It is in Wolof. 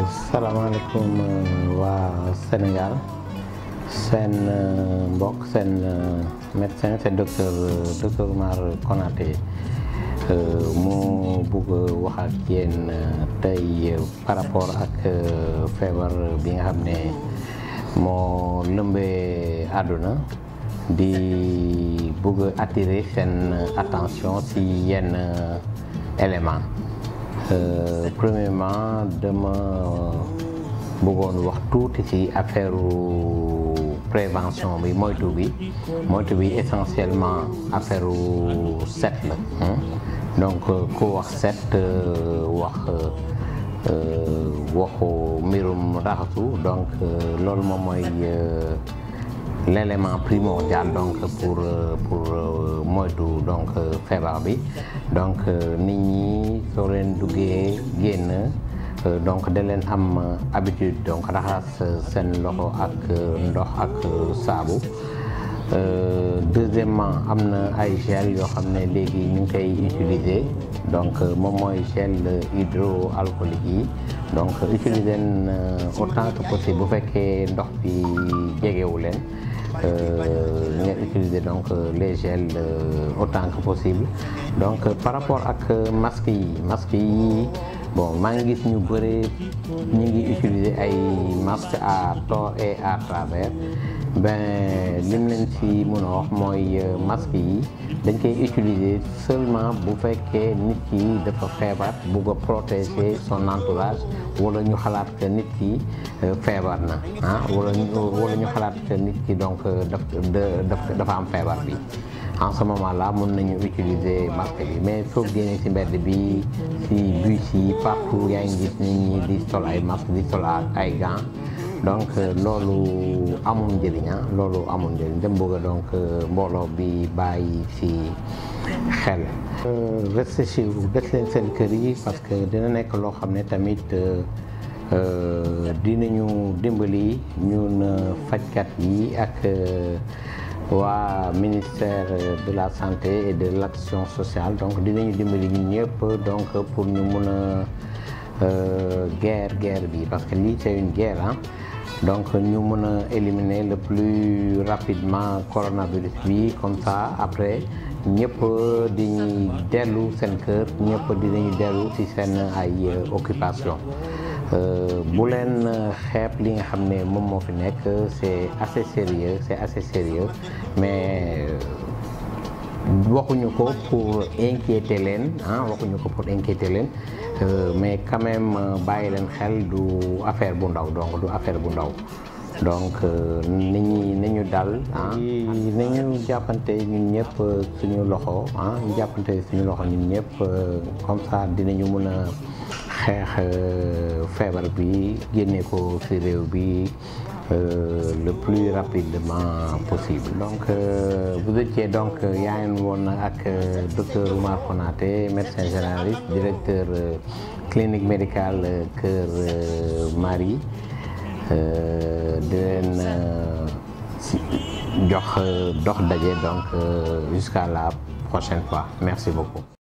salaamaaleykum waa Sénégal seen mbokk seen médecin c'est docteur Oumar Konaté mu bëgg wax ak yéen tey par rapport ak feebar bi nga xam ne moo lëmbee àdduna di bëgg attirer seen attention ci yenn élément. Premièrement dama bëggoon wax tuuti ci affaire prévention bi moytu bi essentiellement affaire set la donc ku wax set wax waxu mbirum raxasu donc loolu moom mooy l'élément primordial donc pour moytu donc feebar bi donc nit ñi soo leen duggee génn donc da leen am habitude donc raxas seen loxo ak ndox ak saabu. Deuxièmement am na ay gel yoo xam ne léegi ñu ngi koy utiliser donc moom mooy gel hydroalcoolique yi donc utiliser autant que possible bu fekkee ndox bi jegewu leen ngeen utiliser donc les gels autant que possible. Donc par rapport ak masque yi bon maa ngi gis ñu bëri ñu ngi utiliser ay masques à tort et à travers lim leen ci mën a wax mooy masque yi dañ koy utiliser seulement bu fekkee nit ki dafa feebar bugg a protéger son entourage wala ñu xalaat que nit ki feebar na wala ñu xalaat que nit ki donc dafa am feebar bi. En ce moment là mën nañu utiliser masque bi mais soo génnee ci mbedd bi ci bus yi partout yaa ngi gis nit ñi di sol ay masque di sol ay gants donc loolu amul njëriñ dem bëgg donc mbooloo bi bàyyi ci xel. Restez chez vous des leen seen kër yi parce que dina nekk loo xam ne tamit dinañu dimbali ñun fajkat yi ak waa ministère de la santé et de l'action sociale donc dinañu dimbali ñun ñëpp donc pour ñu mun a guerre bi parce que lii c'est une guerre donc ñu mun a éliminer le plus rapidement coronavirus bi comme ça après ñëpp diñuy dellu seen kër ñëpp dinañu dellu ci seen ay occupation. Bu leen xeeb li nga xam ne moom moo fi nekk c'est assez sérieux mais waxuñu ko pour inquiéter leen mais quand même bàyyi leen xel du affaire bu ndaw donc nañu dal nañu jàppante ñun ñëpp suñu loxo ñun ñëpp comme ça dinañu mën a xeex feebar bi génne ko ci réew bi le plus rapidement possible. Donc vous étiez donc yaa ngi woon ak docteur Oumar Konaté médecin généraliste directeur clinique médicale Kër Marie di leen jox dox daje donc jusqu'à la prochaine fois. Merci beaucoup.